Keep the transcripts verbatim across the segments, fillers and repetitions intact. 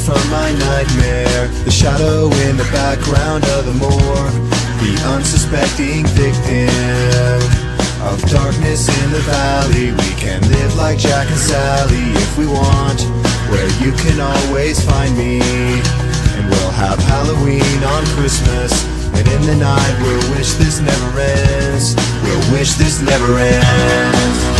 from my nightmare, the shadow in the background of the morgue, the unsuspecting victim of darkness in the valley. We can live like Jack and Sally if we want, where you can always find me. And we'll have Halloween on Christmas, and in the night we'll wish this never ends. We'll wish this never ends.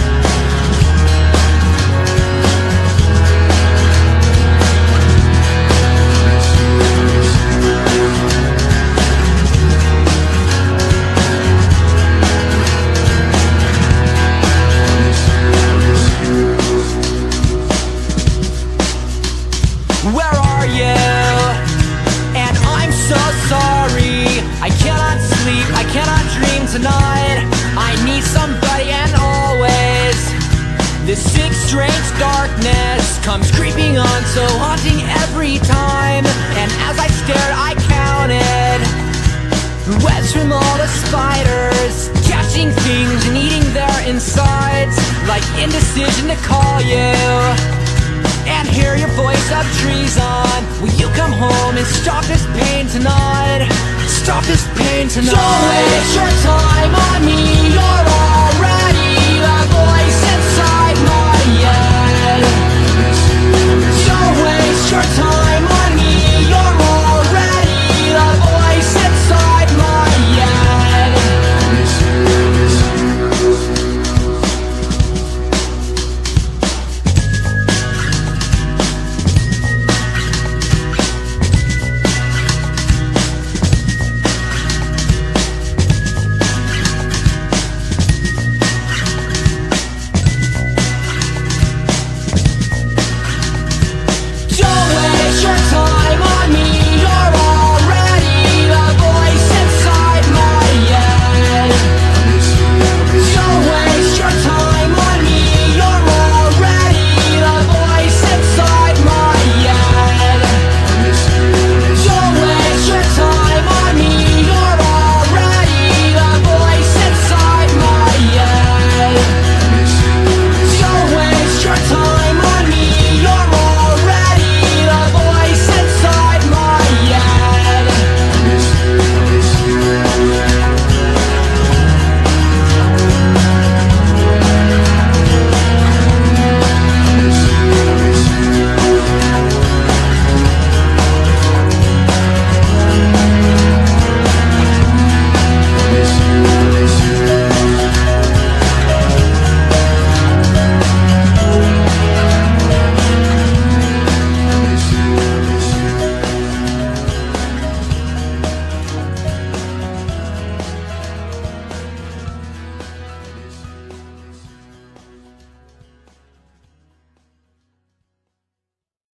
Where are you? And I'm so sorry. I cannot sleep, I cannot dream tonight. I need somebody, and always this sick, strange darkness comes creeping on, so haunting every time. And as I stared, I counted webs from all the spiders, catching things and eating their insides, like indecision to call you and hear your voice of treason. Will you come home and stop this pain tonight? Stop this pain tonight. Don't waste your time on me, you're all